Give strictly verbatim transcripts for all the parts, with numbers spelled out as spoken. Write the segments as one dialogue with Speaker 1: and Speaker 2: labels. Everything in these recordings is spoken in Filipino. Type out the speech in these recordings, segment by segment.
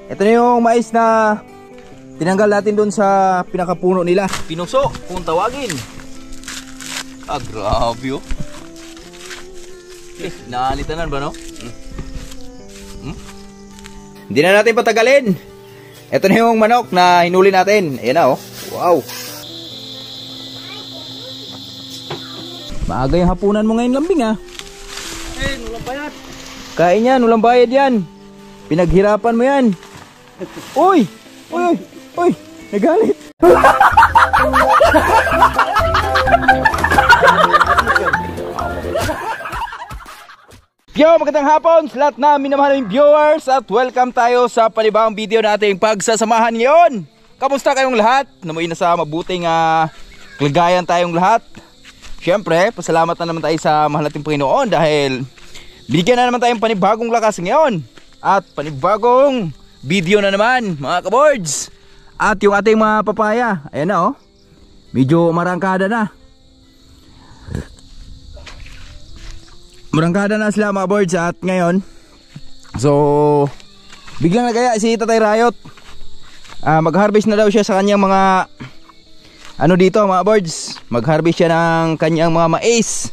Speaker 1: Ito na yung mais na tinanggal natin doon sa pinakapuno nila. Pinuso, kung tawagin. Ah, grabe oh. Eh, naalitanan ba no? Hmm. Hmm? Hindi na natin patagalin. Ito na yung manok na hinuli natin. Ayan na oh. Wow. Maaga yung hapunan mo ngayon, lambing ah.
Speaker 2: Eh, walang bayad.
Speaker 1: Kain yan, walang bayad yan. Pinaghirapan mo yan. Uy! Uy! Uy! Uy! Nagalit! Yo! Magandang hapon sa lahat na minamahal ng viewers at welcome tayo sa panibagong video nating pagsasamahan ngayon. Kamusta kayong lahat? Namuwi na sa mabuting uh, kalagayan tayong lahat. Siyempre, pasalamat na naman tayo sa mahal nating Panginoon dahil binigyan na naman tayong panibagong lakas ngayon. At panibagong video na naman mga kaboards. At yung ating mga papaya, ayan na oh. Medyo marangkada na. Marangkada na sila mga boards. At ngayon, so biglang nagaya si Tatay Rayot. uh, Mag-harvest na daw siya sa kanyang mga ano dito mga boards. Mag-harvest siya ng kanyang mga mais.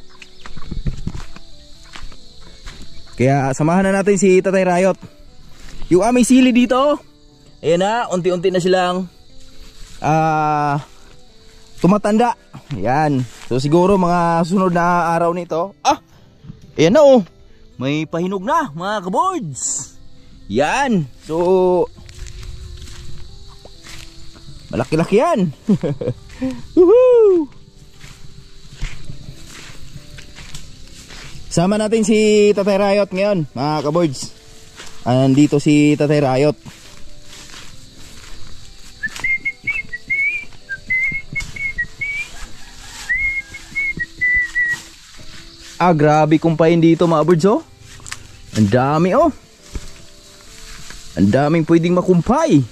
Speaker 1: Kaya samahan na natin si Tatay Rayot. Yung aming sili dito, ayan na, unti-unti na silang uh, tumatanda. Ayan. So siguro mga sunod na araw nito. Ah, ayan na oh. May pahinog na mga kaboards. Yan. So malaki-laki yan. Woohoo! Sama natin si Tatay Rayot ngayon mga kaboards. Andito si Tatay Rayot. Ah, grabe kumpain dito mga boards oh. Ang dami oh. Ang daming pwedeng makumpay.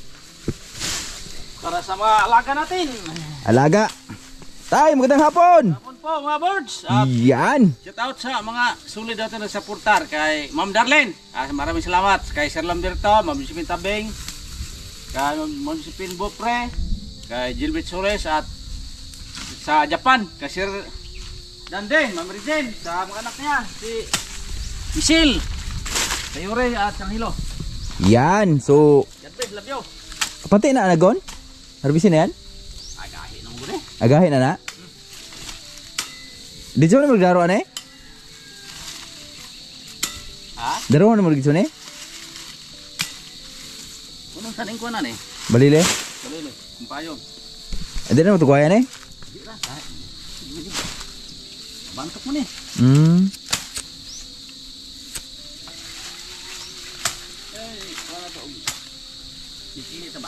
Speaker 2: Para sa mga alaga natin.
Speaker 1: Alaga. Tay, magandang hapon.
Speaker 2: Hapon po mga birds. At
Speaker 1: yan.
Speaker 2: shout out sa mga sulit natin na supportar kay Ma'am Darlene. Ah, maraming salamat. Kay Sir Lamberto, Ma'am Josephine Tabing, kay Ma'am Josephine Bopre, kay Gilbert Sores at sa Japan, kay Sir Dande, Ma'am Rizen, sa mga anak niya, si Michelle, Tayore at Sanghilo.
Speaker 1: Yan, so
Speaker 2: God bless, love you.
Speaker 1: pati na anagon? Harbisin na yan?
Speaker 2: Agahin ang gune.
Speaker 1: Agahin na na? Hmm. Dito na magdaro na eh?
Speaker 2: Ha?
Speaker 1: Daro na magdito na eh?
Speaker 2: Unong saning ko na eh?
Speaker 1: Balile?
Speaker 2: Balile, kumpayong.
Speaker 1: Hindi na matugwayan eh?
Speaker 2: Hindi lang, kahit. Bantok mo na eh.
Speaker 1: Hmm.
Speaker 2: Eh, wala ito. Bikini ito ba?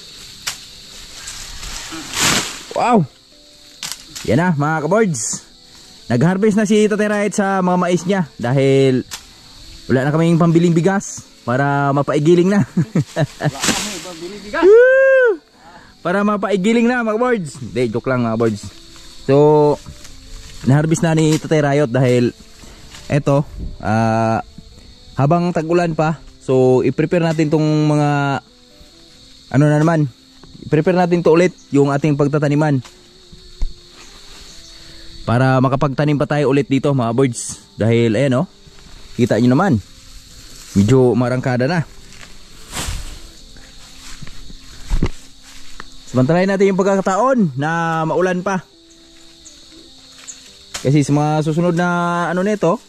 Speaker 1: Wow! Yan na mga kaboards. Nag-harvest na si Tatay Rayot sa mga mais niya dahil wala na kaming pambiling bigas para mapaigiling na.
Speaker 2: Wala kami pambiling bigas.
Speaker 1: Para mapaigiling na mga kaboards. Hindi, joke lang mga kaboards. So na-harvest na ni Tatay Rayot dahil eto uh, habang tag-ulan pa, so i-prepare natin tong mga ano na naman, i-prepare natin to ulit yung ating pagtataniman para makapagtanim pa tayo ulit dito mga birds. Dahil ayan oh, kita nyo naman medyo marangkada na. Samantalahin natin yung pagkakataon na maulan pa. Kasi sa mga susunod na ano nito,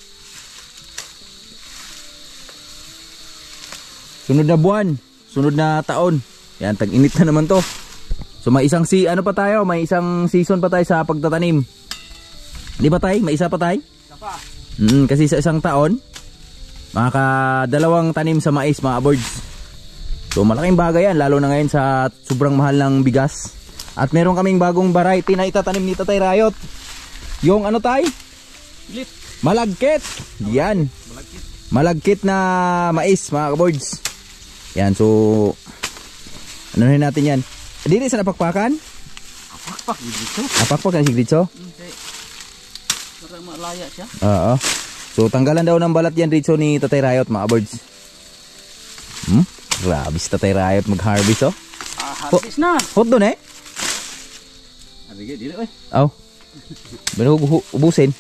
Speaker 1: sunod na buwan, sunod na taon, yan, tag-init na naman to. So may isang si ano pa tayo, may isang season pa tayo sa pagtatanim. Di ba tay? May isa pa tay?
Speaker 2: Isa pa.
Speaker 1: Mm, kasi sa isang taon, makakadalawang tanim sa mais mga birds. So malaking bagay yan, lalo na ngayon sa sobrang mahal ng bigas. At meron kaming bagong variety na itatanim ni Tatay Rayot. Yung ano tay?
Speaker 2: Lit.
Speaker 1: Malagkit. Yan.
Speaker 2: Malagkit.
Speaker 1: Malagkit na mais mga kaboards. Yan, so ano rin natin yan? Dito sa napakpakan?
Speaker 2: Apakpak dito.
Speaker 1: Apakpak ang sigritso?
Speaker 2: Okay. Para malaya siya.
Speaker 1: Oo. So tanggalan daw ng balat yan dito ni Tatay Rayot mga kaboards. Hmm? Grabe si Tatay Rayot mag-harvest oh.
Speaker 2: Ah, harvest na.
Speaker 1: Hot doon eh.
Speaker 2: Abigay dili oy.
Speaker 1: Aw. Pero hu- ubusin.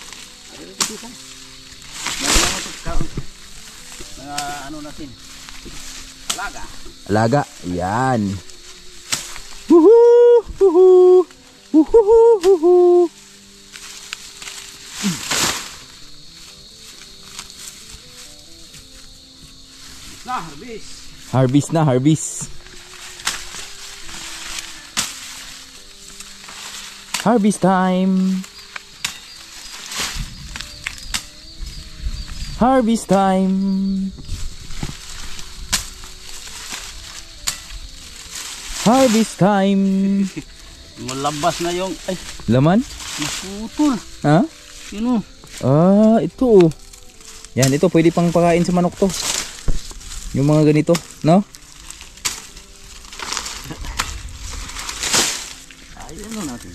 Speaker 2: Mga ano natin. Alaga.
Speaker 1: Alaga. Yan. Woohoo! Woohoo! Woohoo! Woohoo!
Speaker 2: Na harvest.
Speaker 1: Harvest na, harvest. Harvest time. Harvest time. Harvest time.
Speaker 2: Malabas na yung ay
Speaker 1: Laman?
Speaker 2: naputol.
Speaker 1: Ha?
Speaker 2: Sino?
Speaker 1: Ah, ito oh. Yan, ito pwede pang pakain sa manok to. Yung mga ganito, no?
Speaker 2: Ayun na natin.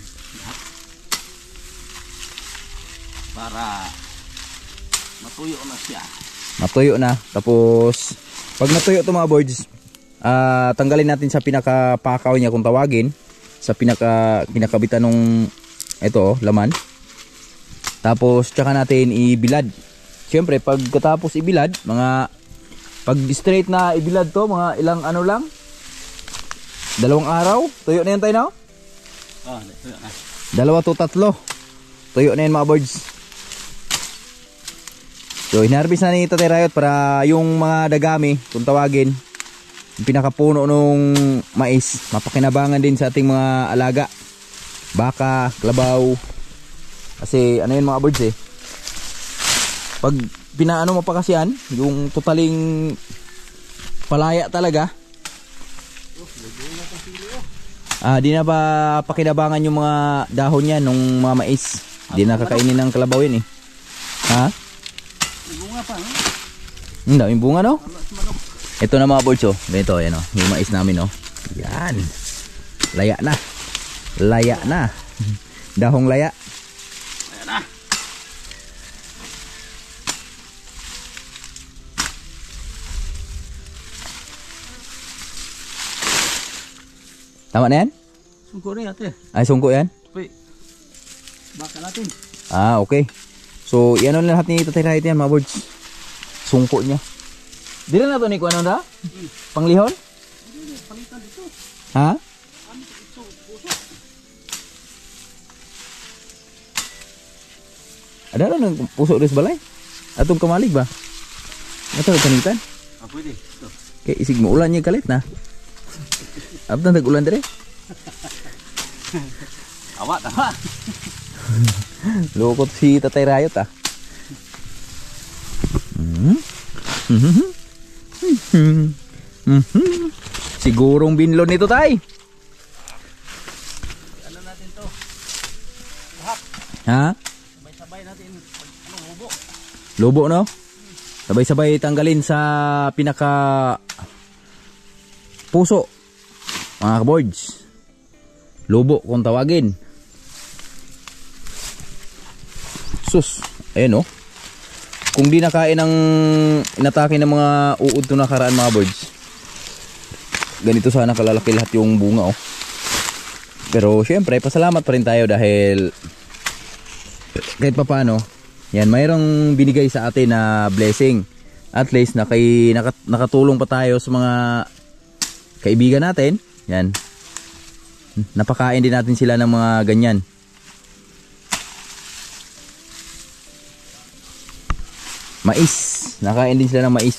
Speaker 2: Para matuyo na siya.
Speaker 1: Natuyo na. Tapos, pag natuyo to mga boards, ah, tanggalin natin sa pinakapakaw niya kung tawagin. Sa pinaka, pinakabitan nung, ito oh, laman. Tapos, tsaka natin ibilad. Siyempre, pagkatapos ibilad, mga, pag straight na ibilad to, mga ilang ano lang, dalawang araw, tuyo na yan tayo na?
Speaker 2: Oh, tuyo na.
Speaker 1: Dalawa to tatlo. Tuyo na yan mga birds. So, hinarbis na ni Tatay Rayot para yung mga dagami, kung tawagin, yung pinakapuno nung mais, mapakinabangan din sa ating mga alaga. Baka, klabaw. Kasi ano yun mga birds eh. Pag pinaano mo pa kasi yan, yung totaling palaya talaga. Ah, di na ba pakinabangan yung mga dahon yan nung mga mais. Di na kakainin ng kalabaw yun eh. Ha?
Speaker 2: Bunga pa, no?
Speaker 1: Ang daming bunga no? Ito na mga birds oh. Ganito, yan oh. Yung mais namin oh. Yan. Laya na. Laya na. Dahong laya.
Speaker 2: Ayan na.
Speaker 1: Tama na yan?
Speaker 2: Sungko na yate.
Speaker 1: Ay, sungko yan?
Speaker 2: Wait. Baka natin.
Speaker 1: Ah, okay. So, yan na lahat ni Tatay Rayot yan, mga birds. Sungko niya. Di rin na ito ni Kuan na? Hmm. Panglihon?
Speaker 2: Hindi, palitan dito.
Speaker 1: Ha?
Speaker 2: Ano ito? Puso.
Speaker 1: Ada na ng puso rin sa balay? Atong kamalig ba? Ito, kanitan?
Speaker 2: Ah, pwede. Ito.
Speaker 1: Okay, isig mo ulan niya kalit na. Abang tag-ulan dire?
Speaker 2: Awa, tama.
Speaker 1: Lukot si Tatay Rayot ah. Mm -hmm. Mm -hmm. Sigurong binlon nito tay.
Speaker 2: Ano natin to?
Speaker 1: Ha?
Speaker 2: Sabay-sabay natin ano, hubo.
Speaker 1: Lubo no? Sabay-sabay tanggalin sa pinaka puso. Mga kaboards. Lubo kung tawagin. Sus. Ayan oh. Kung di nakain ng inatake ng mga uod to nakaraan mga birds, ganito sana kalalaki lahat yung bunga oh. Pero syempre pasalamat pa rin tayo dahil kahit pa paano yan, mayroong binigay sa atin na blessing. At least nakay, nakat, nakatulong pa tayo sa mga kaibigan natin. Yan, napakain din natin sila ng mga ganyan. Mais, nakain din sila ng mais.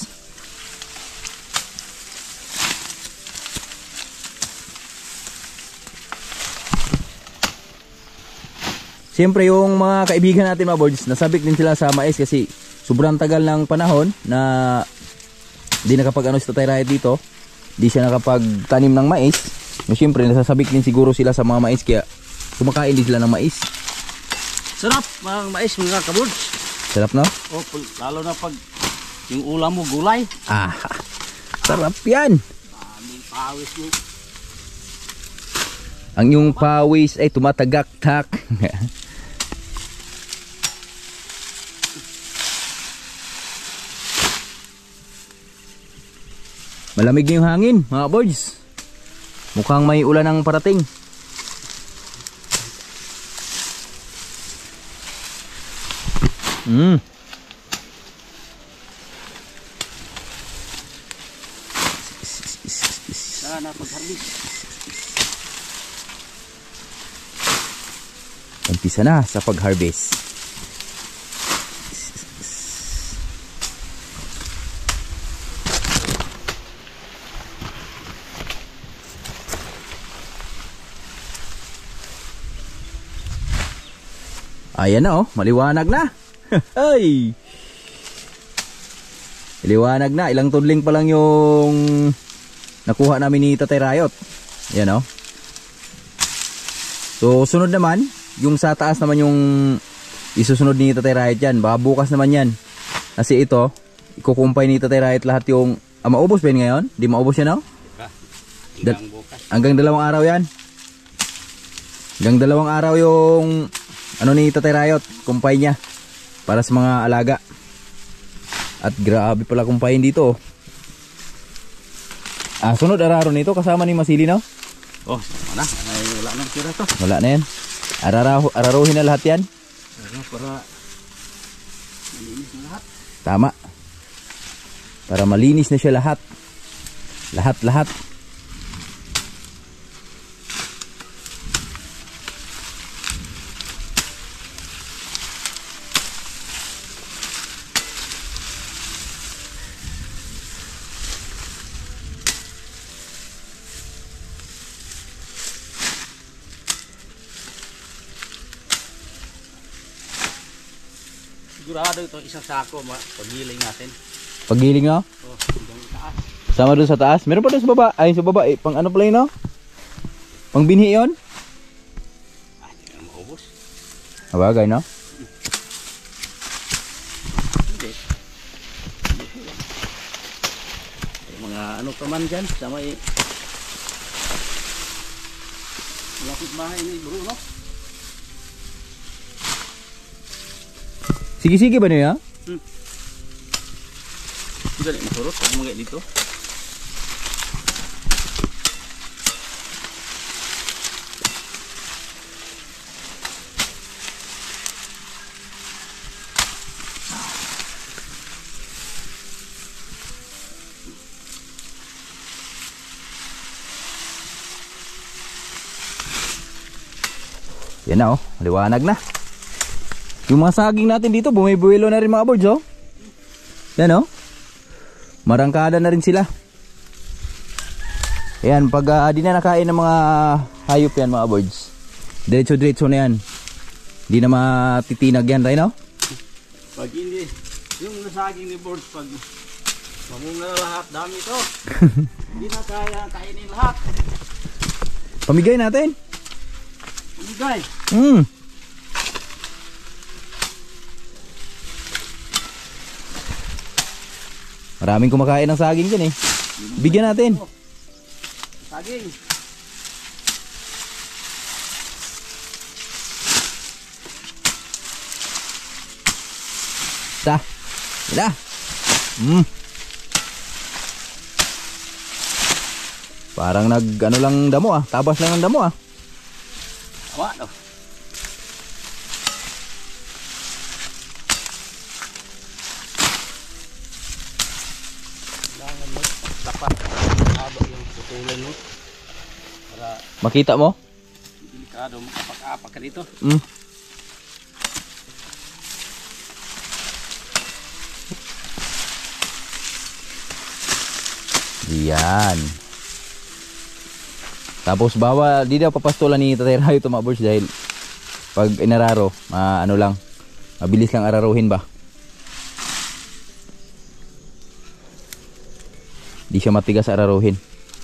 Speaker 1: Siyempre yung mga kaibigan natin mga birds, nasabik din sila sa mais kasi sobrang tagal ng panahon na di nakapag ano si Tatay Rayot dito. Di siya nakapagtanim ng mais. No, siyempre nasasabik din siguro sila sa mga mais kaya kumakain din sila ng mais.
Speaker 2: Sarap mga mais mga kaboards.
Speaker 1: Sarap no?
Speaker 2: Oh, lalo na pag yung ulam mo gulay.
Speaker 1: Ah, sarap yan.
Speaker 2: Daming pawis mo.
Speaker 1: Ang yung pawis ay tumatagak-tak. Malamig na yung hangin, mga boys. Mukhang may ulan ang parating. Mm.
Speaker 2: Sana pag-harvest.
Speaker 1: Umpisa na sa pag-harvest. Ayan na oh, maliwanag na. Ay. Maliwanag na, ilang tudling pa lang yung nakuha namin ni Tatay Rayot. Ayan oh. So sunod naman, yung sa taas naman yung isusunod ni Tatay Rayot yan. Baka bukas naman yan. Kasi ito, ikukumpay ni Tatay Rayot lahat yung... Ah, maubos ba yun ngayon? Di maubos yan oh?
Speaker 2: Hanggang bukas.
Speaker 1: Hanggang dalawang araw yan. Hanggang dalawang araw yung... Ano ni Tatay Rayot, kumpay niya para sa mga alaga. At grabe pala kumpayin dito. Ah, sunod araro nito kasama ni Masili no?
Speaker 2: Oh, mana? Ay, wala nang tira to.
Speaker 1: Wala na yan. Araraho, araruhin na lahat yan.
Speaker 2: Ano para malinis na lahat.
Speaker 1: Tama. Para malinis na siya lahat. Lahat-lahat.
Speaker 2: Sigurado ito isang sako, pagiling natin.
Speaker 1: Pagiling no?
Speaker 2: Oh, hanggang taas.
Speaker 1: Sama doon sa taas. Meron pa doon sa baba. Ay, sa baba. Eh, pang ano pala yun no? Pang binhi yun?
Speaker 2: Ah, hindi na maubos.
Speaker 1: Abagay no?
Speaker 2: Hindi. May mga ano pa man dyan, sama eh. Malapit bahay ni Bruno.
Speaker 1: Sige-sige ba niya?
Speaker 2: Hmm. Dali, masurot. Huwag mga dito.
Speaker 1: Yan na oh, liwanag na. Yung mga saging natin dito, bumibuelo na rin mga boards oh. Yan oh. Marangkada na rin sila. Ayan, pag uh, di na nakain ng mga hayop yan mga boards, diretso-diretso na yan. Hindi na matitinag yan tayo no?
Speaker 2: Pag hindi, yung nasaging ni boards, pag mamunga na lahat, dami ito. Hindi na kaya kainin lahat.
Speaker 1: Pamigay natin.
Speaker 2: Pamigay.
Speaker 1: Hmm. Maraming kumakain ng saging dyan eh. Bigyan natin.
Speaker 2: Saging.
Speaker 1: Ta. Wala. Hmm. Parang nag ano lang damo ah. Tabas lang ng damo ah.
Speaker 2: Awa no.
Speaker 1: Makita mo?
Speaker 2: Delikado, makapak-apak ka dito.
Speaker 1: Mm. Yan. Tapos bawa, di daw papastulan ni Tatay Rayo ito mga boys dahil pag inararo, ma ano lang, mabilis lang araruhin ba. Di siya matigas araruhin.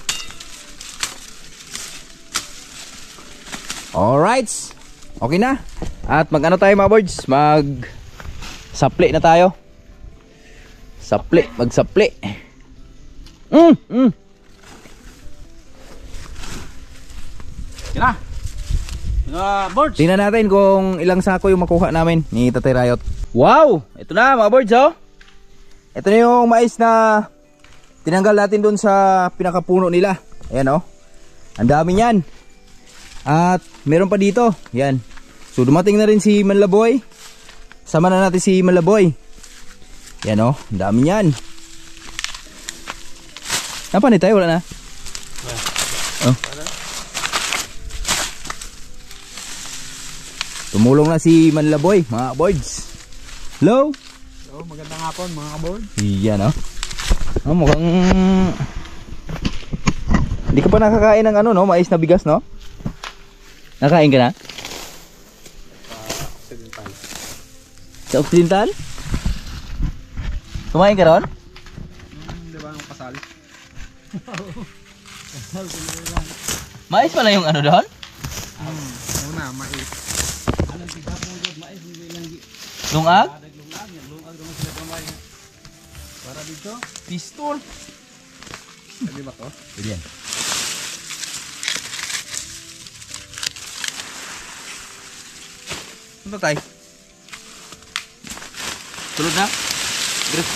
Speaker 1: Alright. Okay na. At mag ano tayo mga boys, mag sapli na tayo. Sapli, mag sapli. Mm, mm.
Speaker 2: Kina. Mga boards.
Speaker 1: Tingnan natin kung ilang sako yung makuha namin ni Tatay Rayot. Wow! Ito na mga boards oh. Ito na yung mais na tinanggal natin doon sa pinakapuno nila. Ayan oh. Ang dami niyan. At meron pa dito. Yan. So dumating na rin si Manlaboy. Sama na natin si Manlaboy. Yan oh. Ang dami niyan. Napanit tayo? Wala na? Oh. Tumulong na si Manlaboy, mga boys. Hello?
Speaker 3: Hello, magandang hapon mga kaboy.
Speaker 1: Yan oh. Oh, mukhang hindi ka pa nakakain ng ano no, mais na bigas no? Nakain ka na?
Speaker 3: Sa Occidental.
Speaker 1: Sa Occidental? Kumain ka ron?
Speaker 3: Hmm, di ba nung kasal?
Speaker 1: Mais pala yung ano doon?
Speaker 3: Hmm, muna, mais. Alam kita po yung mais, hindi lang
Speaker 1: Lungag?
Speaker 3: naglungag, naglungag naman sila kamay. Para dito,
Speaker 1: Pistol.
Speaker 3: pwede ba to?
Speaker 1: Pwede yan. Ano tayo? Tulog na? Grab.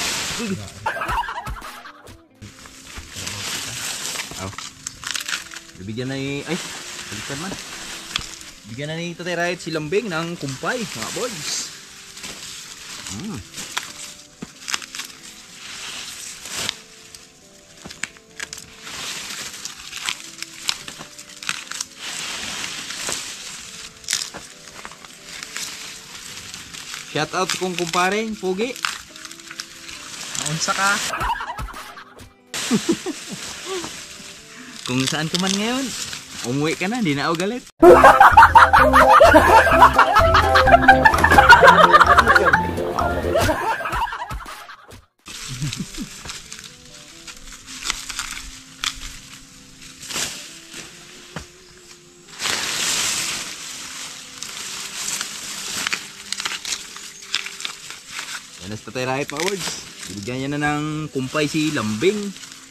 Speaker 1: Aw. Bibigyan na ni... Ay! Balikan man. Bigyan na ni Tatay Riot si Lambing ng kumpay, mga boys. Mm. Shout out kung kumpare, Pugi.
Speaker 3: Naunsa ka?
Speaker 1: Kung saan ka man ngayon, umuwi ka na, di na ako galit. Yan na sa Tatay Riot mga words. Bibigyan niya na ng kumpay si Lambing.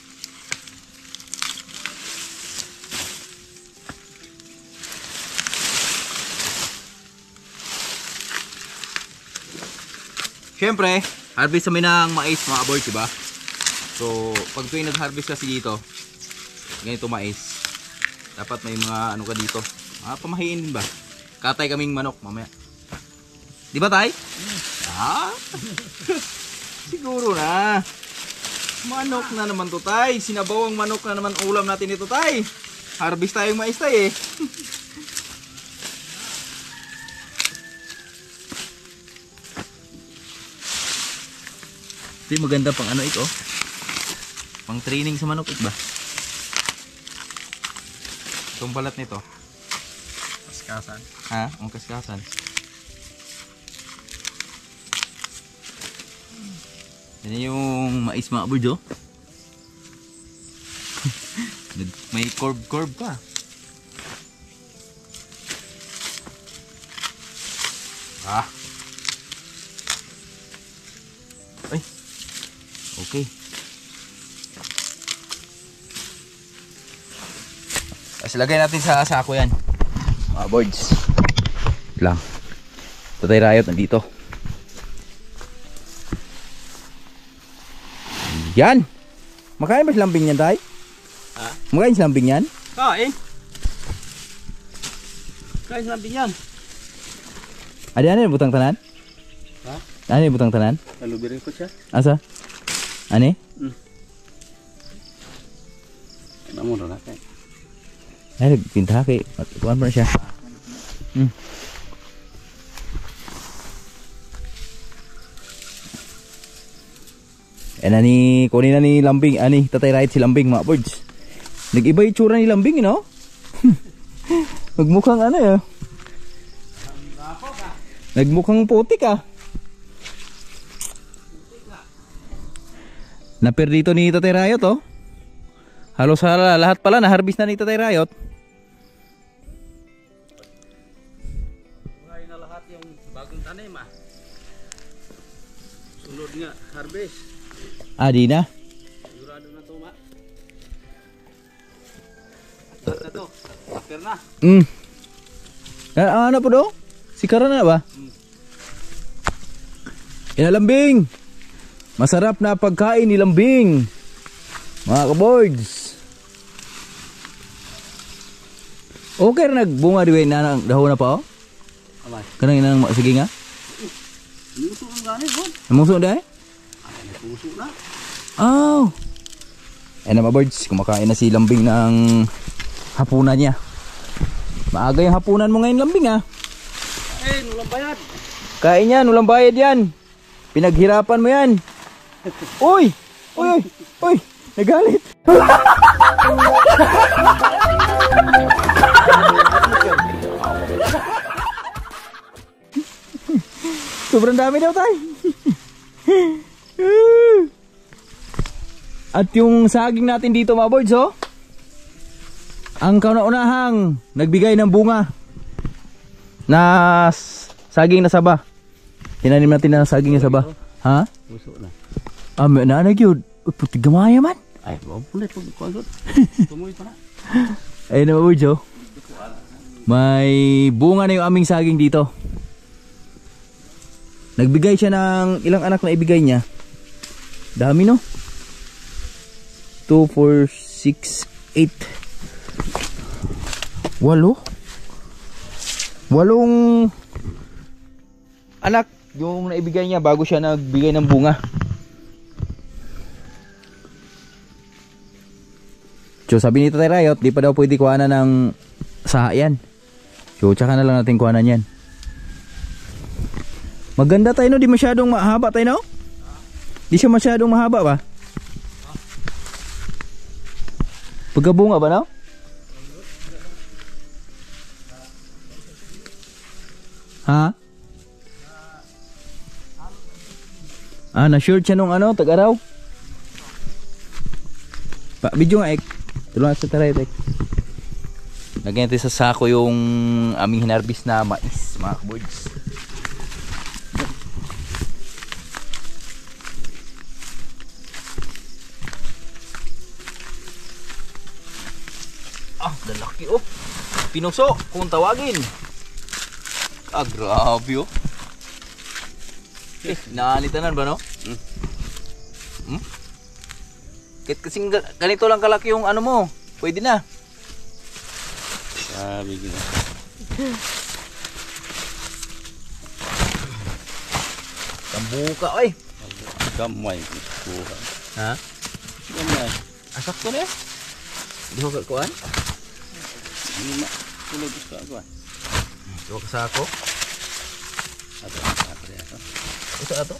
Speaker 1: Siyempre, harvest kami ng mais mga boys, diba? So, pag tuwing nag-harvest kasi dito, ganito mais, dapat may mga ano ka dito, mga pamahiin din ba? Katay kaming manok mamaya. Di ba tay? Mm. Ah? Siguro na. Manok na naman to tay. Sinabawang manok na naman ulam natin ito tay. Harvest tayong mais tay eh. Ito yung maganda pang ano ito. Pang training sa manok ito ba? Itong balat nito.
Speaker 3: Kaskasan.
Speaker 1: Ha? Ang kaskasan. Yan yung mais mga bird oh. May curve-curve pa. Ah. Ay. Okay. Tapos lagay natin sa sako yan. Mga birds. Lang. Tatay Riot nandito. Yan. Makain ba silambing yan tay?
Speaker 2: Ha?
Speaker 1: Makain silambing yan?
Speaker 2: Kain. Kain silambing yan.
Speaker 1: Ada ano yung butang tanan?
Speaker 2: Ha?
Speaker 1: Ano yung butang tanan?
Speaker 2: Nalubirin ko siya.
Speaker 1: Asa? Ano?
Speaker 2: Hmm. Ano mo na natin?
Speaker 1: Ay, nagpinta kay. Kuhan pa na siya. Hmm. Eh na ni, kunin na ni Lambing, ani, Tatay Riot si Lambing mga birds. Nag-iba yung tsura ni Lambing, no? Nagmukhang ano eh. Nagmukhang putik ah. Naper dito ni Tatay Riot oh. Halos lahat pala na-harvest na ni Tatay Riot.
Speaker 2: Ngayon na lahat yung bagong tanim ah. Sunod nga, harvest.
Speaker 1: Ah, di na?
Speaker 2: Sigurado na to ma. At na to, after na.
Speaker 1: Hmm. Ah, ano po do? Sikara na ba?
Speaker 2: Hmm.
Speaker 1: Yan Lambing. Masarap na pagkain ni Lambing. Mga kaboards. Okay na nagbunga diway na ng dahon na pa oh.
Speaker 2: Alay.
Speaker 1: Kanang inang sige nga.
Speaker 2: Luto ang gani, bro.
Speaker 1: Namuso dai?
Speaker 2: Ay, puso na.
Speaker 1: Oh. Ayun na mga birds, kumakain na si Lambing ng hapunan niya. Maaga yung hapunan mo ngayon Lambing ah.
Speaker 2: Eh, nulang bayad.
Speaker 1: Kain yan, walang bayad yan. Pinaghirapan mo yan. Uy! Uy! Uy! Uy! Nagalit! Sobrang dami daw tayo. At yung saging natin dito mga boards oh. Ang kauna-unahang nagbigay ng bunga na saging na saba. Tinanim natin na saging na saba. Ha?
Speaker 2: Puso na.
Speaker 1: Ah, may naanag yun. Uy, puti gamaya man.
Speaker 2: Ay, mabulit pag kuagot. Tumuy pa na.
Speaker 1: Ayun na mga boards oh. May bunga na yung aming saging dito. Nagbigay siya ng ilang anak na ibigay niya. Dami no? two, four, six, eight. Walo? Walong anak yung naibigay niya bago siya nagbigay ng bunga. So sabi ni Tatay Rayot, di pa daw pwede kuhanan ng saha yan. So tsaka na lang natin kuhanan yan. Maganda tayo no, di masyadong mahaba tayo no? Di siya masyadong mahaba ba? Pagkabunga ba no? Ha? Ah, na-short siya nung ano, tag-araw. Pa, video nga ek. Tulungan sa taray ek. Lagyan natin sa sako yung aming hinarbis na mais, mga kaboards. Ah, lalaki oh. Pinuso, kung tawagin. Ah, grabe oh. Eh, naanitanan ba no? Hmm? Hmm? Kahit kasing ganito lang kalaki yung ano mo, pwede na.
Speaker 2: Sabi ko na.
Speaker 1: Tambuka oy.
Speaker 2: Gamay. Kuha.
Speaker 1: Ha?
Speaker 2: Gamay.
Speaker 1: Asak ko na eh. Di ko kakuan?
Speaker 2: Hindi na. Tulog gusto ako ah.
Speaker 1: Ito ka ako.
Speaker 2: Ato, ato, ato.
Speaker 1: Ito ato.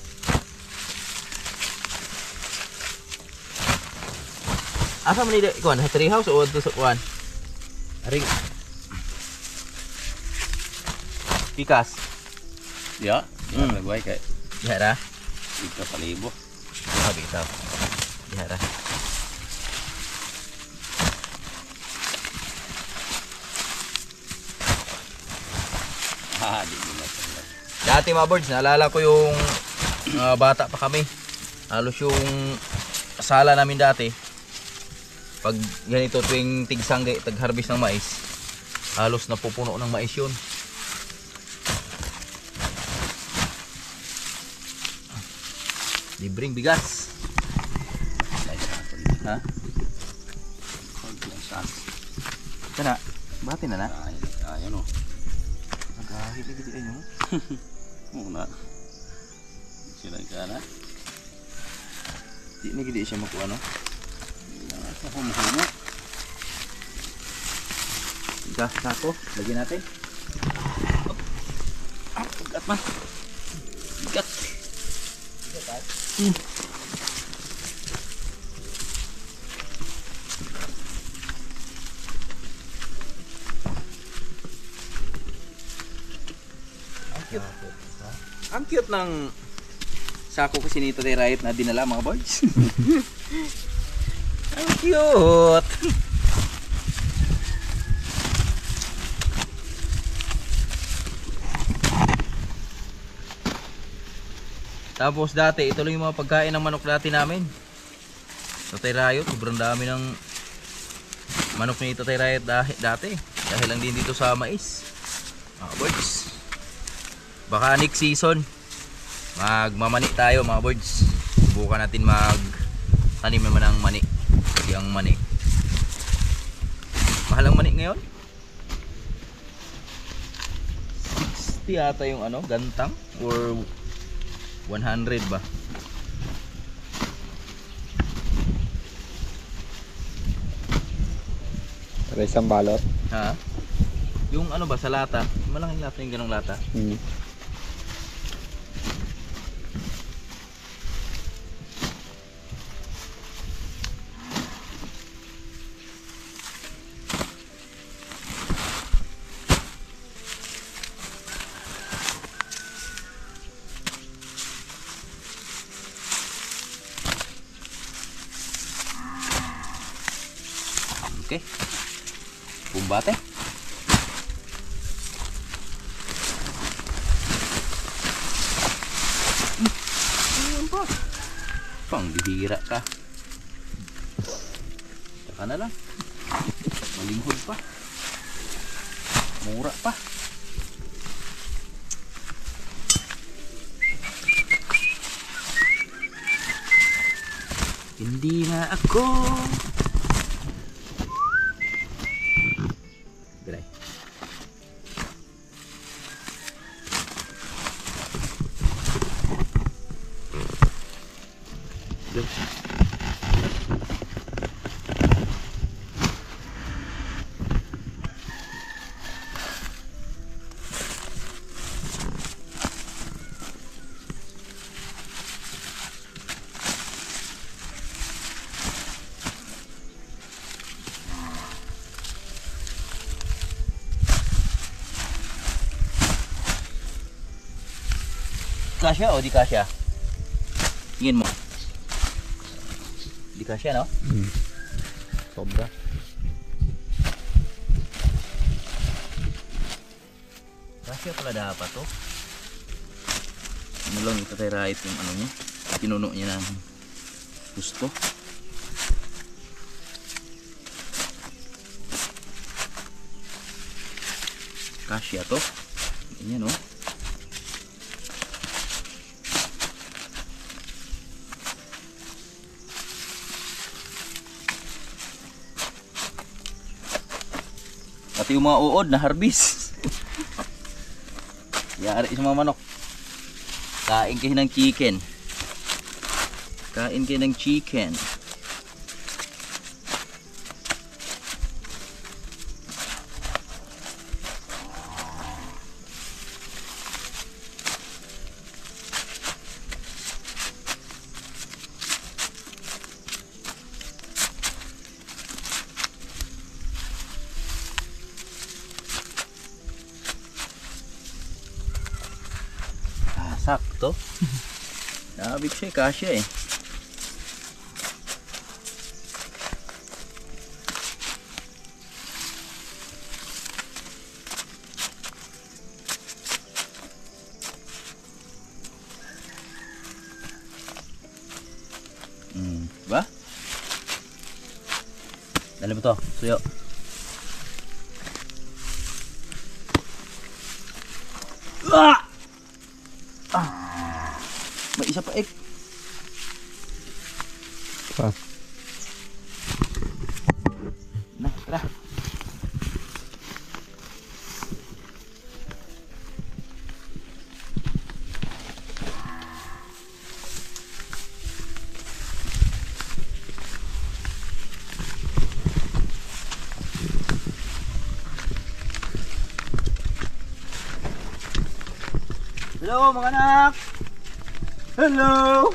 Speaker 1: Asa man ni kuan sa tree house o sa kuan? Aring pikas.
Speaker 2: Ya,
Speaker 1: Hmm.
Speaker 2: hmm. Nagway kay
Speaker 1: Dihara.
Speaker 2: ito palibo.
Speaker 1: Ah, bitaw. Dihara.
Speaker 2: Ah, di mo na pala.
Speaker 1: Dati mga birds, naalala ko yung uh, bata pa kami. Halos yung sala namin dati. Pag ganito tuwing tigsanggay, tag-harvest ng mais, halos napupuno ng mais yun. Libreng bigas. Ha? Kana, bati na na.
Speaker 2: Ay, ayan o.
Speaker 1: Nagahili-gili ay mo.
Speaker 2: Muna. Sila ka na.
Speaker 1: Di na gili siya makuha no.
Speaker 2: Sa humuhumo.
Speaker 1: Gas sako, lagyan natin.
Speaker 2: Ah, pagkat man. Pagkat.
Speaker 1: Hmm. Ang cute. Ang cute ng sako kasi nito ni Riot na dinala mga boys. Ang cute. Tapos dati, ito lang yung mga pagkain ng manok dati namin. Tatay Rayot, sobrang dami ng manok ni Tatay Rayot dati. Dahil lang din dito sa mais. Mga boys. Baka next season, magmamani tayo mga boys. Subukan natin mag tanim naman ng mani. Yung manik. Mahal ang manik ngayon? sixty ata yung ano, gantang or one hundred ba?
Speaker 3: Para isang balot.
Speaker 1: Ha? Yung ano ba sa lata? Malaking lata yung ganong lata.
Speaker 3: Hmm.
Speaker 1: Okay. Bumbate. Ayun pa. Pang bihira ka. Saka na lang. Malinghod pa. Mura pa. Hindi na ako. Diray. Look. Kasya o di kasya? Tingin mo. Di kasya, no?
Speaker 3: Hmm. Sobra.
Speaker 1: Kasya pala dapat to. Ano lang ito tayo right yung ano niya. Pinuno niya ng gusto. Kasya to. Ganyan, no? Pati yung mga uod na harbis. Yari sa mga manok. Kain kayo ng chicken. Kain kayo ng chicken. Sakto. Nabig siya, kasya eh. Hmm, ba? Dali mo to, suyo. Ah! Ah. May isa pa ek.
Speaker 3: Pa.
Speaker 1: Na, tara. Hello mga anak. Hello.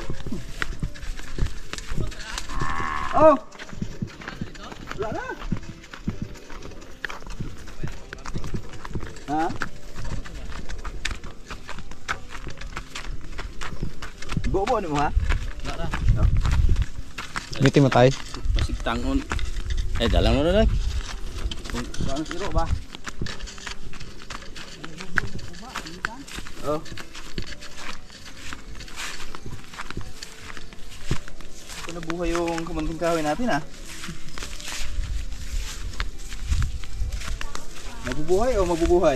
Speaker 1: Oh. Wala na. Ha? Bobo ni mo ha?
Speaker 2: Wala na.
Speaker 3: Biti mo tayo.
Speaker 2: Pasig tangon. Eh, dalang mo na lang.
Speaker 1: Saan siro ba? Oh. Ito nabuhay yung kamunting kahoy natin ah. Mabubuhay o mabubuhay?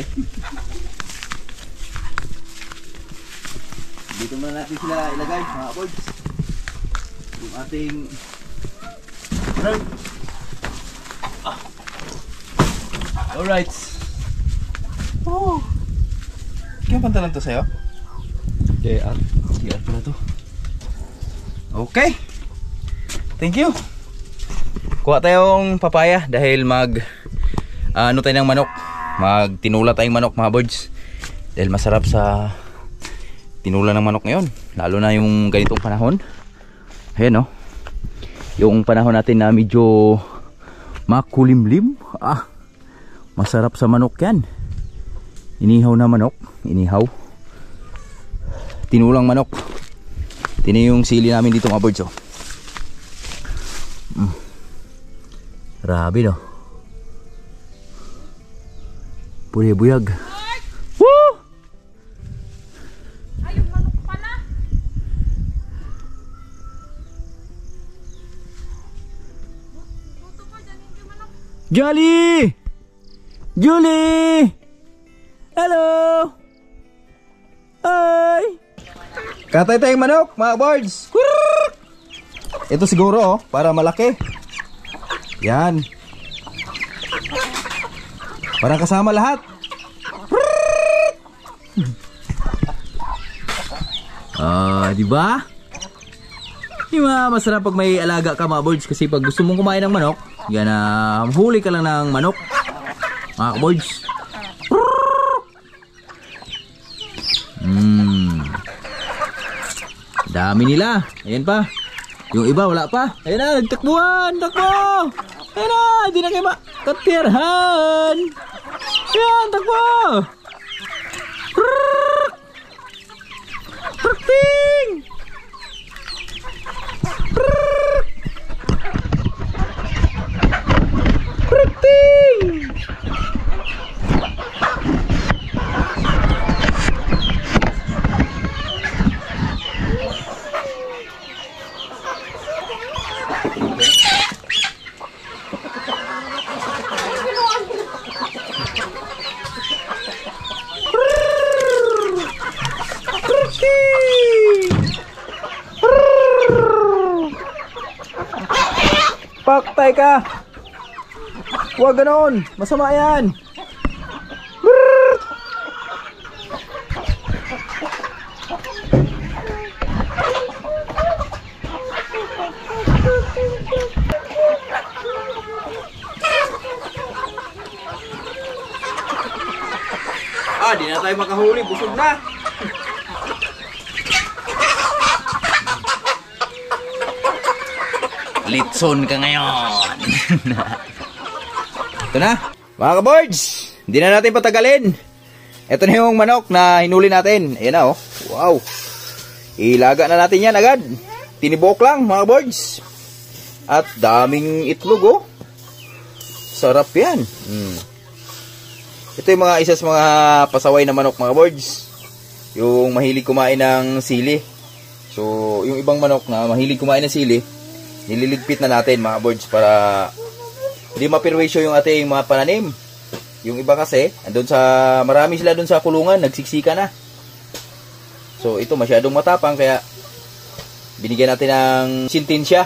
Speaker 1: Dito muna natin sila ilagay mga boys. Yung ating Ah. Alright. Oh. Kaya pantalan to sa'yo?
Speaker 3: J R.
Speaker 1: J R pala to. Okay. Thank you. Kuha tayong papaya dahil mag uh, ano tayo ng manok. Magtinula tayong manok mga birds. Dahil masarap sa tinula ng manok ngayon. Lalo na yung ganitong panahon. Ayan o. Yung panahon natin na medyo makulimlim. Ah, masarap sa manok yan. Inihaw na manok. Inihaw. Tinulang manok. Tini yung sili namin dito mga birds oh. Mm. Grabe no. Puri buyag. Woo!
Speaker 4: Ayun, manok pala. Buto pa dyan, hindi manok.
Speaker 1: Jolly! Julie! Hello! Hi! Katay tayong manok, mga birds. Ito siguro oh, para malaki. Yan. Para kasama lahat. Ah, di ba? Di ba masarap pag may alaga ka mga birds kasi pag gusto mong kumain ng manok, yan na uh, huli ka lang ng manok. Mga birds. Hmm. Dami nila. Ayan pa. Yung iba wala pa. Ayan na, nagtakbuhan. Takbo. Ayan na, hindi na kayo makatirhan. Ayan, takbo. Prrrting. Prrrting. Paktay ka. Huwag ganon. Masama yan. Ah, di na tayo makahuli. Busog na. Litson ka ngayon. Ito na mga ka-birds, hindi na natin patagalin. Ito na yung manok na hinuli natin. Ayan na oh. Wow. Ilaga na natin yan agad. Tinibok lang mga ka-birds. At daming itlog oh. Sarap yan. hmm. Ito yung mga isa sa mga pasaway na manok mga ka-birds. Yung mahilig kumain ng sili. So yung ibang manok na mahilig kumain ng sili, nililigpit na natin mga birds para hindi mapirwisyo yung ating mga pananim. Yung iba kasi, andun sa, marami sila dun sa kulungan, nagsiksika na. So ito masyadong matapang kaya binigyan natin ng sintensya.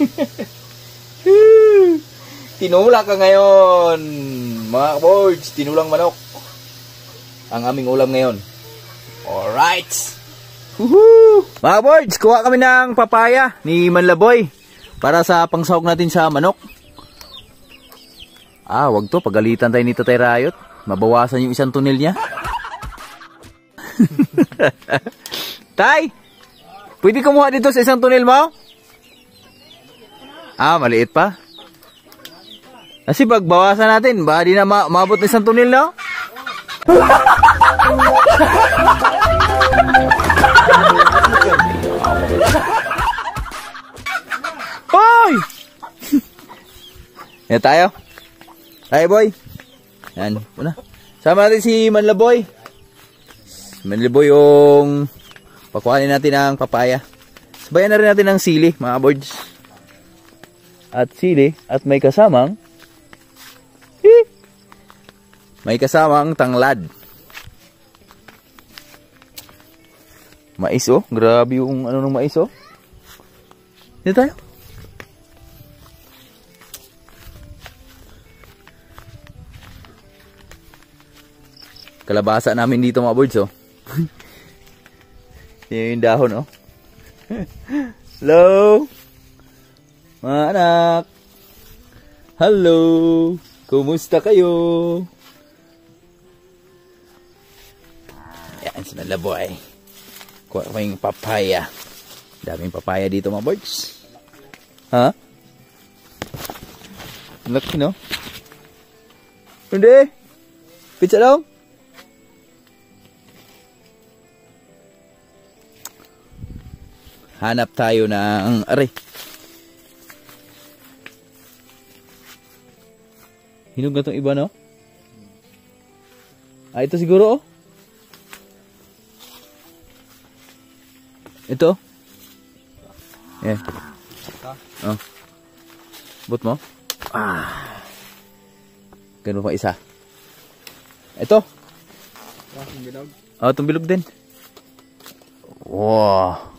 Speaker 1: Tinula ka ngayon mga birds, tinulang manok ang aming ulam ngayon. Alright. Woohoo! Mga birds, kuha kami ng papaya ni Manlaboy para sa pangsahog natin sa manok. Ah, wag to. Pagalitan tayo ni Tatay Rayot. Mabawasan yung isang tunil niya. Tay! Pwede kumuha dito sa isang tunil mo? Ah, maliit pa. Kasi pag bawasan natin, ba di na ma maabot ng isang tunil, no? Hoy! Yan tayo. Tayo boy. Yan. Una. Sama natin si Manlaboy. Manlaboy yung pakuhanin natin ng papaya. Sabayan na rin natin ng sili, mga birds. At sili. At may kasamang eh, may kasamang tanglad. Mais oh. Grabe yung ano ng mais oh. Dito tayo. kalabasa namin dito mga birds, oh. Yan yung dahon, oh. Hello? Mga anak. Hello. Kumusta kayo? Yan, sinala boy. Kuha ko yung papaya. Daming papaya dito mga birds. Ha? Laki, no? Hindi. Pizza daw. Hanap tayo ng aray. Hinog na itong iba, no? Ah, ito siguro, oh. Ito. Yeah. Oh. Bot mo? Ah. Ganun pa isa. Ito. Oh, itong bilog din. Wow.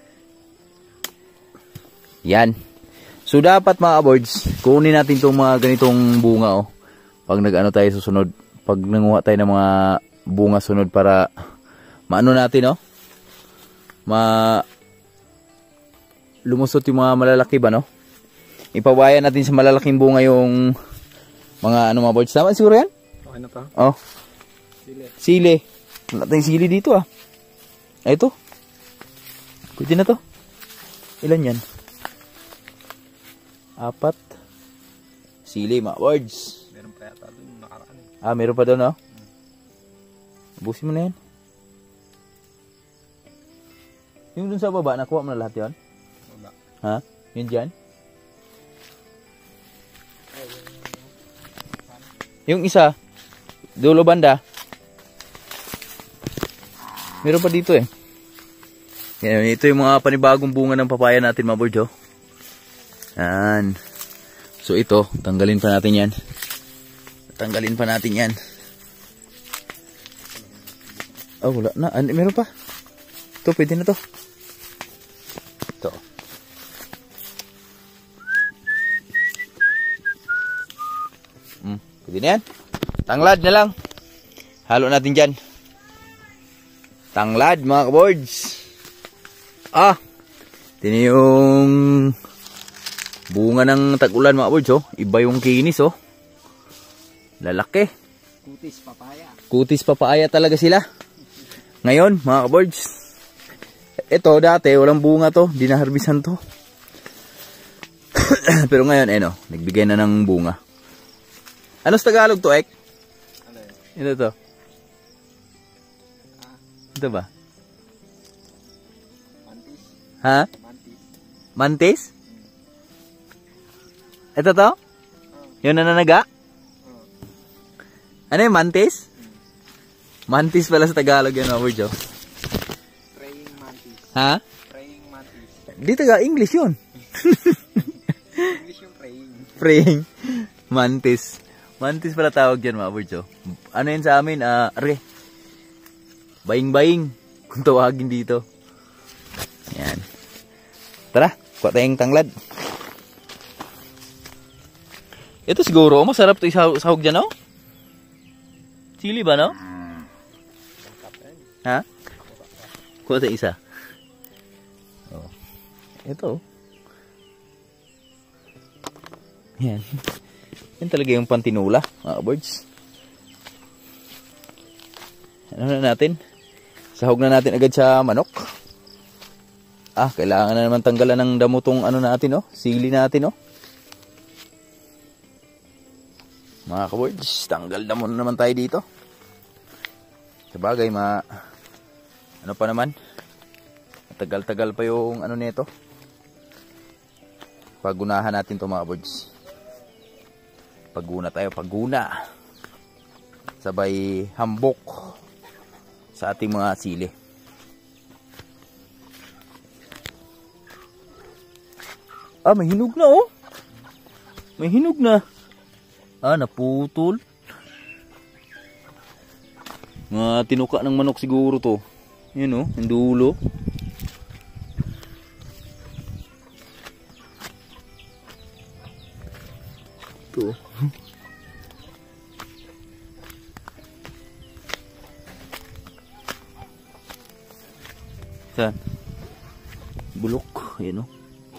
Speaker 1: Yan. So dapat mga birds, kunin natin itong mga ganitong bunga, oh. Pag nag-ano tayo susunod, pag nanguha tayo ng mga bunga sunod para maano natin, oh. Ma lumusot yung mga malalaki ba, no? Ipawayan natin sa malalaking bunga yung mga ano mga birds. Tama siguro yan?
Speaker 3: Okay na pa.
Speaker 1: Oh.
Speaker 3: Sili.
Speaker 1: Sili. Wala tayong sili dito, ah. Ay, ito. Pwede na to. Ilan yan? Apat. Sili, mga birds.
Speaker 3: Meron pa yata doon nakaraan. Eh.
Speaker 1: Ah, meron pa doon, no? Ubusin mo na yan. Yung dun sa baba, nakuha mo na lahat yun?
Speaker 3: Wala.
Speaker 1: Ha? Yun dyan? Yung isa, dulo banda. Meron pa dito, eh. Yan, ito yung mga panibagong bunga ng papaya natin, mga birds, oh. Yan. So ito, tanggalin pa natin yan. Tanggalin pa natin yan. Oh, wala na. Ano, meron pa. Ito, pwede na to. Ito. Hmm, pwede na yan. Tanglad na lang. Halo natin dyan. Tanglad, mga kaboards. Ah, tini yung bunga ng tag-ulan, mga kaboards, oh. Iba yung kinis, oh. Lalaki.
Speaker 3: Kutis papaya.
Speaker 1: Kutis papaya talaga sila. Ngayon, mga kaboards, ito dati walang bunga to, dinaharbisan to. Pero ngayon, eh no, nagbigay na ng bunga. Ano sa Tagalog to, Ek?
Speaker 3: Ano yun?
Speaker 1: Ito to. Ito ba?
Speaker 3: Mantis.
Speaker 1: Ha?
Speaker 3: Mantis.
Speaker 1: Mantis? Ito to? Yung nananaga? Ano yung mantis? Mantis pala sa Tagalog yan, mga words, oh.
Speaker 3: Praying mantis.
Speaker 1: Ha?
Speaker 3: Praying mantis.
Speaker 1: Dito ga, English yun.
Speaker 3: English yung praying.
Speaker 1: Praying. Mantis. Mantis pala tawag dyan, mga words, oh. Ano yun sa amin? Ah, uh, are. Baing-baing. Kung tawagin dito. Yan. Tara, kuha tayong tanglad. Ito siguro, masarap ito isahog dyan, oh. Chili ba, no? Ha? Kuha tayo isa. Oh. Ito. Yan. Yan talaga yung pantinula, mga birds. Ano na natin? Sahog na natin agad sa manok. Ah, kailangan na naman tanggalan ng damo tong ano natin, oh. Sili natin, oh. Mga ka-birds, tanggal damo na naman tayo dito. Sabagay, ma... Ano pa naman? Tagal-tagal pa yung ano nito. Pagunahan natin to, mga birds. Paguna tayo, paguna. Sabay hambok sa ating mga sili. Ah, may hinog na, oh. May hinog na. Ah, naputol. Mga tinuka ng manok siguro to. Yun, oh, yung dulo. Ito. Saan? Bulok. Ayan o.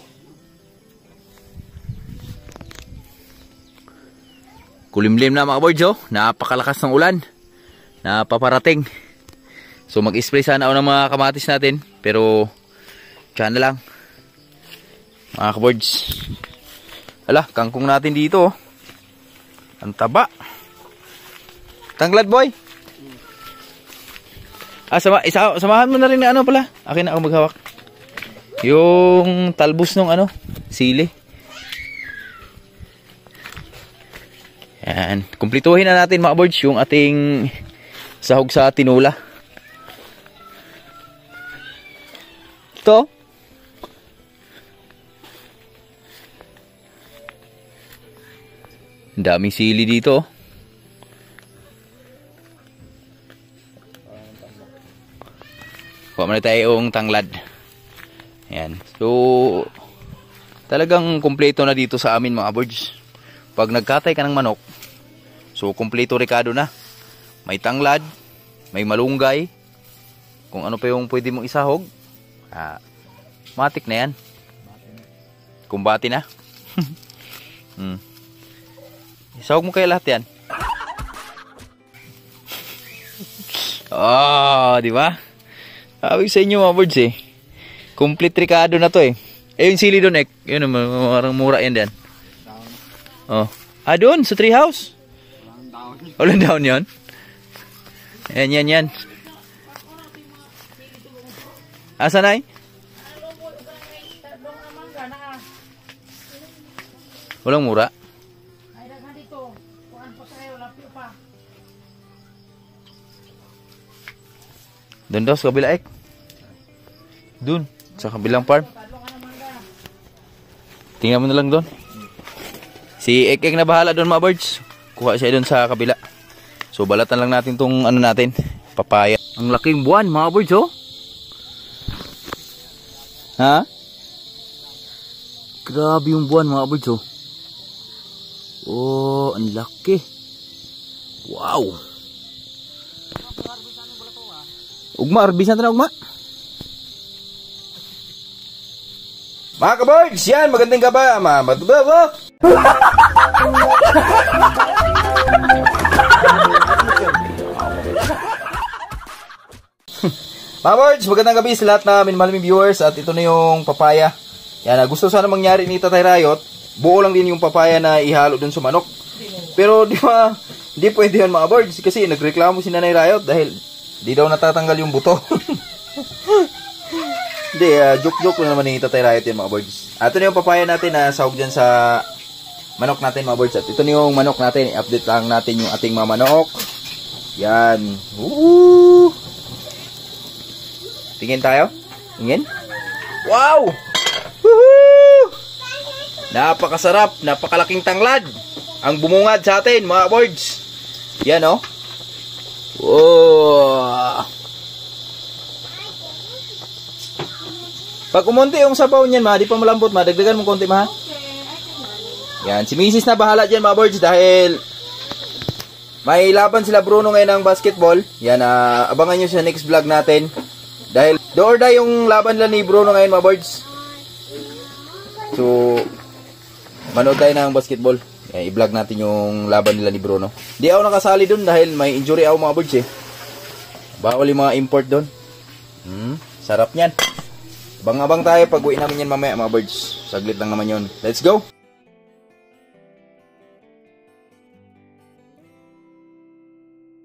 Speaker 1: Kulimlim na mga boards oh. Napakalakas ng ulan. Napaparating. So mag-spray sana ako ng mga kamatis natin. Pero tiyan na lang. Mga kaboards. Hala, kangkong natin dito oh. Ang taba. Tanglad boy. Ah, sama, isa, samahan mo na rin na ano pala. Akin na ako maghawak. Yung talbos ng ano, sili. Yan. Kumplituhin na natin mga boards yung ating sahog sa tinula. Ito. Ang daming sili dito. Kuha muna tayo yung tanglad. Ayan. So, talagang kumpleto na dito sa amin mga boards. Pag nagkatay ka ng manok, so kumpleto rekado na. May tanglad, may malunggay, kung ano pa yung pwede mong isahog, ah, matik na yan. Kumbati na. hmm. Isahog mo kaya lahat yan. Oh, di ba? Sabi sa inyo mga birds eh. Complete rekado na to eh. Eh yung sili doon eh. Yun, marang mura yan din. Oh. Ah, doon sa tree house. Walang down yun. Yan, yan, yan. Asa na eh? Walang mura. Doon daw sa kabila ek. Doon sa kabilang farm. Tingnan mo na lang doon. Si Ek Ek na bahala doon mga birds. Kuha siya doon sa kabila. So balatan lang natin tong ano natin, papaya. Ang laking buwan mga birds oh. Ha? Grabe yung buwan mga birds oh. Oh, ang laki. Wow. Ugma, arbisan na ugma. Mga ka-birds, yan, magandang gaba. Mamatubaba. Mga birds, magandang gabi sa lahat na minmalaming viewers. At ito na yung papaya. Yan, gusto sana mangyari ni Tatay Rayot. Buo lang din yung papaya na ihalo dun sa manok. Pero di ba, di pwede yun mga birds. Kasi nagreklamo si Nanay Rayot dahil di daw natatanggal yung buto. Hindi, uh, joke-joke lang naman ni Tatay Rayot yan mga birds. At ito na yung papaya natin na sahog dyan sa manok natin mga birds. At ito na yung manok natin. I-update lang natin yung ating mga manok. Yan. Woo! Tingin tayo. Tingin. Wow! Woohoo! Napakasarap. Napakalaking tanglad. Ang bumungad sa atin mga birds. Yan oh. Wow! Pag umunti yung sabaw niyan, ma, di pa malambot, ma. Dagdagan mo konti, ma. Yan, si Missus na bahala dyan, mga birds, dahil may laban sila Bruno ngayon ng basketball. Yan, uh, abangan nyo sa next vlog natin. Dahil do or die yung laban nila ni Bruno ngayon, mga birds. So, manood tayo ng basketball. Yan, i-vlog natin yung laban nila ni Bruno. Di ako nakasali dun dahil may injury ako, mga birds, eh. Bawal yung mga import dun. Hmm, sarap nyan. Abang-abang tayo pag uwi namin yan mamaya mga birds. Saglit lang naman yun. Let's go!